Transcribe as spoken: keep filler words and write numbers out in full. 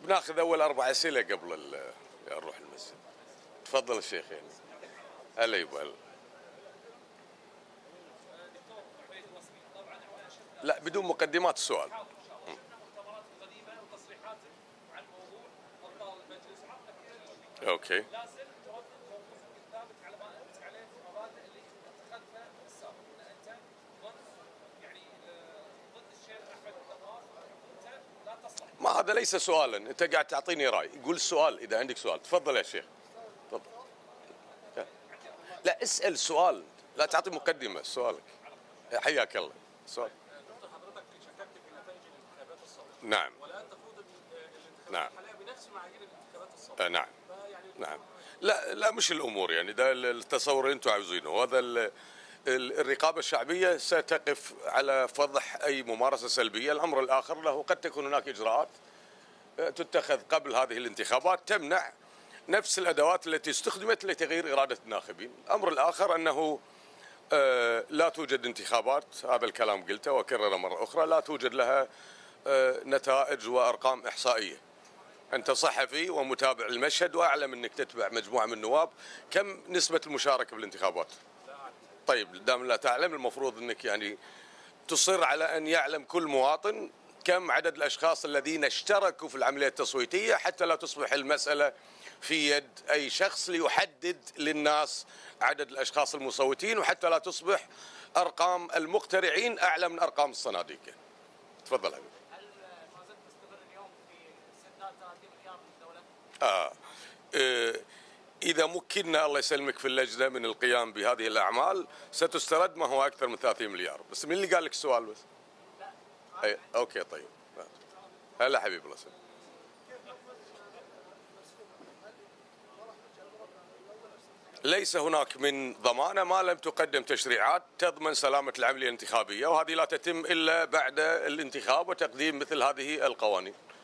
بناخذ اول اربع اسئله قبل ال- نروح المسجد. تفضل الشيخ. يعني هلا يبا هلا. لا بدون مقدمات السؤال. اوكي. ما هذا ليس سؤالا، انت قاعد تعطيني راي. قول السؤال اذا عندك سؤال. تفضل يا شيخ. تفضل. لا اسال سؤال، لا تعطي مقدمه. سؤالك. حياك الله. سؤال. دكتور حضرتك شككت في نتائج الانتخابات السابقه. نعم. والان تخوض الانتخابات نعم. الحاليه بنفس معايير الانتخابات السابقه. آه نعم. فيعني نعم. لا لا مش الامور، يعني ده التصور اللي انتم عاوزينه. هذا ال- ال- الرقابه الشعبيه ستقف على فضح اي ممارسه سلبيه. الامر الاخر له قد تكون هناك اجراءات تتخذ قبل هذه الانتخابات تمنع نفس الادوات التي استخدمت لتغيير اراده الناخبين. الامر الاخر انه آه، لا توجد انتخابات، هذا الكلام قلته واكرره مره اخرى، لا توجد لها آه، نتائج وارقام احصائيه. انت صحفي ومتابع المشهد واعلم انك تتبع مجموعه من النواب، كم نسبه المشاركه بالانتخابات؟ طيب دام لا تعلم المفروض انك يعني تصر على ان يعلم كل مواطن كم عدد الاشخاص الذين اشتركوا في العمليه التصويتيه، حتى لا تصبح المساله في يد اي شخص ليحدد للناس عدد الاشخاص المصوتين، وحتى لا تصبح ارقام المقترعين اعلى من ارقام الصناديق. تفضل حبيبي. هل ما زلت مستمر اليوم في سداد ثلاثين مليار من الدولة؟ آه. آه. إذا مكنا الله يسلمك في اللجنة من القيام بهذه الأعمال ستسترد ما هو أكثر من ثلاثين مليار. بس من اللي قال لك السؤال بس؟ لا. أي. أوكي طيب. هلا حبيبي الله يسلمك. ليس هناك من ضمانة ما لم تقدم تشريعات تضمن سلامة العملية الانتخابية، وهذه لا تتم إلا بعد الانتخاب وتقديم مثل هذه القوانين.